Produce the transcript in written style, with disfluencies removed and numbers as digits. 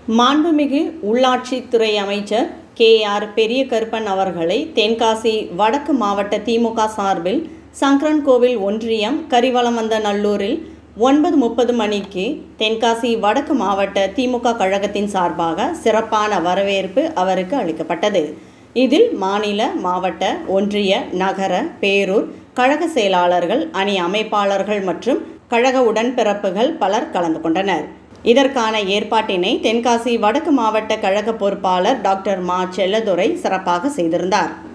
மாண்புமிகு உள்ளாட்சித்துறை அமைச்சர் கே.ஆர். பெரியகருப்பன் அவர்களை தென்காசி வடக்கு மாவட்ட திமுக சார்பில் சங்கரன்கோவில் ஒன்றியம் கரிவலமந்தநல்லூரில் 9:30 மணிக்கு தென்காசி வடக்கு மாவட்ட திமுக கழகத்தின் சார்பாக சிறப்பான வரவேற்பு அவருக்கு அளிக்கப்பட்டது. இதில் மாநில, மாவட்ட, ஒன்றிய, நகர, பேரூர் கழக செயலாளர்கள், அணி அமைப்பாளர்கள் மற்றும் கழக உடன்பிறப்புகள் பலர் கலந்து கொண்டனர். இதற்கான ஏற்பாட்டினை தென்காசி வடக்கு மாவட்ட கழக பொறுப்பாளர் டாக்டர் மா. செல்லதுரை சிறப்பாக செய்திருந்தார்.